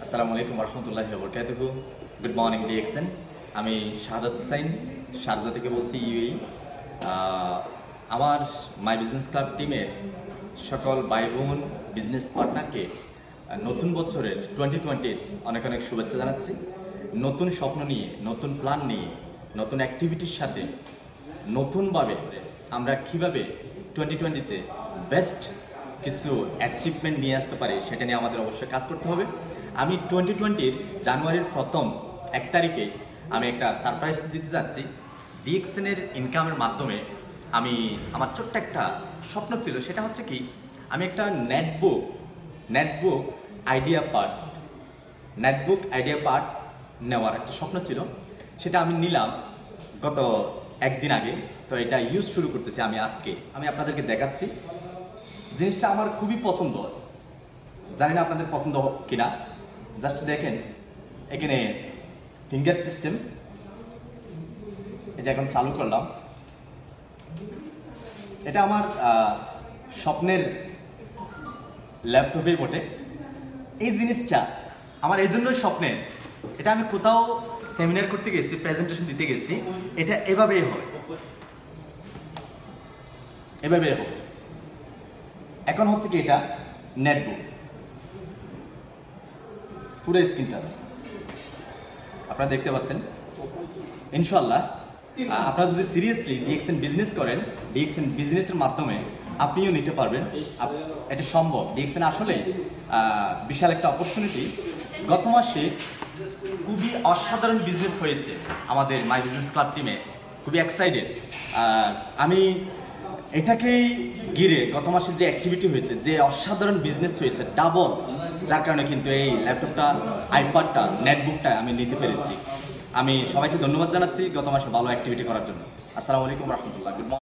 আসসালামু আলাইকুম রহমতুল্লাহি ওয়া বারাকাতুহু। Good morning DXN. আমি শাহাদাত হুসাইন শারজা থেকে বলছি, ইউএই। আমার মাই বিজনেস ক্লাব টিমের সকল ভাই বোন বিজনেস পার্টনারকে নতুন বছরের 2020-র অনেক অনেক শুভেচ্ছা জানাচ্ছি। নতুন স্বপ্ন নিয়ে, নতুন প্ল্যান নিয়ে, নতুন অ্যাক্টিভিটির সাথে নতুনভাবে আমরা কিভাবে 2020-তে বেস্ট কিছু অ্যাচিভমেন্ট নিয়ে আসতে পারি সেটা নিয়ে আমাদের অবশ্যই কাজ করতে হবে। আমি 2020-র জানুয়ারির প্রথম 1 তারিখে আমি একটা সারপ্রাইজ দিতে যাচ্ছি। ডিএক্সএনের ইনকামের মাধ্যমে আমি আমার ছোট্ট একটা স্বপ্ন ছিল, সেটা হচ্ছে কি, আমি একটা নেটবুক আইডিয়া পার্ট নেওয়ার একটা স্বপ্ন ছিল। সেটা আমি নিলাম গত একদিন আগে। তো এটা ইউজ শুরু করতেছি আমি আজকে। আমি আপনাদেরকে দেখাচ্ছি। জিনিসটা আমার খুবই পছন্দ, জানি না আপনাদের পছন্দ কিনা। জাস্ট দেখেন, এখানে ফিঙ্গার সিস্টেম, এটা এখন চালু করলাম। এটা আমার স্বপ্নের ল্যাপটপেই বটে। এই জিনিসটা আমার এই জন্যই স্বপ্নের। এটা আমি কোথাও সেমিনার করতে গেছি, প্রেজেন্টেশন দিতে গেছি, এটা এভাবেই হয়। এখন হচ্ছে কি, এটা নেটবুক পুরো স্ক্রিন টাচ আপনারা দেখতে পাচ্ছেন। ইনশাআল্লাহ আপনারা যদি সিরিয়াসলি ডিএক্সএন বিজনেস করেন, ডিএক্সএন বিজনেসের মাধ্যমে আপনিও নিতে পারবেন। এটা সম্ভব। ডিএক্সএন আসলে বিশাল একটা অপরচুনিটি। গত মাসে খুবই অসাধারণ বিজনেস হয়েছে আমাদের মাই বিজনেস ক্লাব টিমে, খুবই এক্সাইটেড। আমি এটাকেই ঘিরে গত মাসে যে অ্যাক্টিভিটি হয়েছে, যে অসাধারণ বিজনেস হয়েছে ডাবল, যার কারণে কিন্তু এই ল্যাপটপটা, আইপ্যাডটা, নেটবুকটা আমি নিতে পেরেছি। আমি সবাইকে ধন্যবাদ জানাচ্ছি গত মাসে ভালো অ্যাক্টিভিটি করার জন্য। আসসালামু আলাইকুম রহমতুল্লাহ।